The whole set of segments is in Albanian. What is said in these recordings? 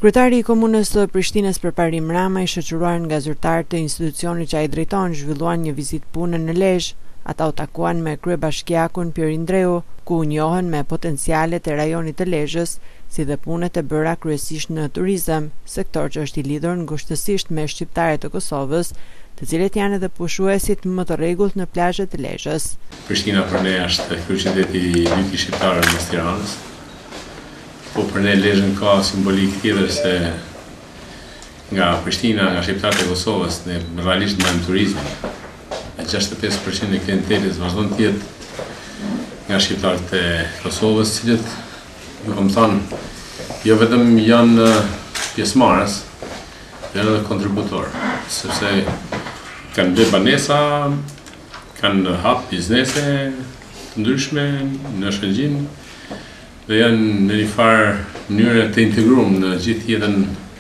Kryetari i komunës së Prishtinës Përparim Rama, i shoqëruar nga zyrtarët të institucionit që ai drejton, zhvilluan një vizitë pune në Lezhë. Ata u takuan me kryebashkiakun Pirin Dreu, ku u njohën me potencialet e rajonit të Lezhës, si dhe punët e bëra kryesisht në turizëm, sektor që është i lidhur ngushtësisht me shqiptarët e Kosovës, të cilët janë edhe pushuesit më të rregullt në plazhet e Lezhës. Prishtina për ne është kryeqyteti i dytë i shqiptarëve mes Tiranës. Po për ne Lezhën ka simbolik tjetër se nga Prishtina, nga shqiptarët e Kosovës, ne realisht mbajmë turizmin. 65% e klientelës vazhdon të jetë nga shqiptarët e Kosovës, cilët, ju kam thënë, jo vetëm janë pjesëmarrës, janë edhe kontributor, sepse kanë bërë banesa, kanë hap biznese të ndryshme në Shëngjin dhe janë në një farë mënyrë të integruar në gjithë jetën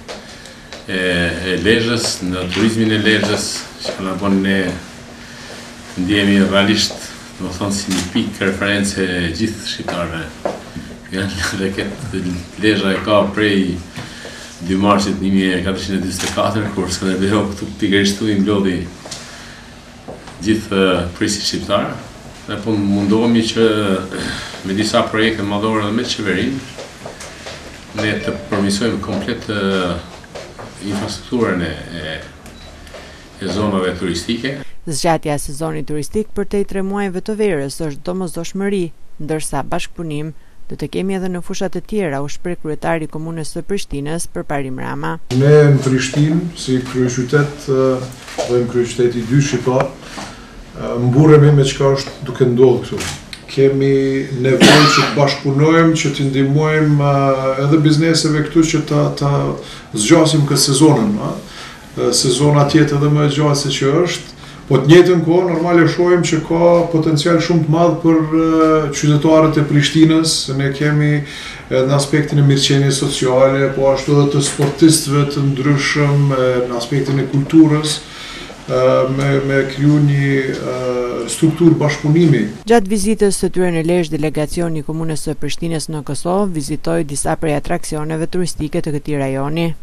e Lezhës, në turizmin e Lezhës, që na bën ne ndjehemi realisht, do të thonë, si një pikë referencë e gjithë shqiptarëve. Janë dhe këtë Lezhë e ka prej 2 marsit 1424, kur Skënderbeu këtu pikërisht i mblodhi gjithë prisit shqiptar. Ne po mundohemi që me disa projekte madhore dhe me qeverinë ne të përmirësojmë komplet infrastrukturën e zonave turistike. Zgjatja e sezonit turistik përtej 3 muajve të verës është domosdoshmëri, ndërsa bashkëpunim do të kemi edhe në fushat e tjera, u shpreh kryetari i komunës së Prishtinës Përparim Rama. Ne në Prishtinë, si kryeqytet dhe në kryeqyteti i dytë shqiptar, mburremi me çka është duke ndodhur këtu. Kemi nevojë që të bashkëpunojmë, që të ndihmojmë edhe bizneseve këtu që ta zgjasim këtë sezonën. Sezona tjetër edhe më e gjatë se që është, po të njëjtën kohë normal e shohim që ka potencial shumë të madh për qytetarët e Prishtinës. Ne kemi në aspektin e mirëqenies sociale, po ashtu edhe të sportistëve të ndryshëm, në aspektin e kulturës, me kriju një strukturë bashkëpunimi. Gjatë vizitës së tyre në Lezhë, delegacioni i komunës së Prishtinës në Kosovë vizitoi disa prej atraksioneve turistike të këtij rajoni.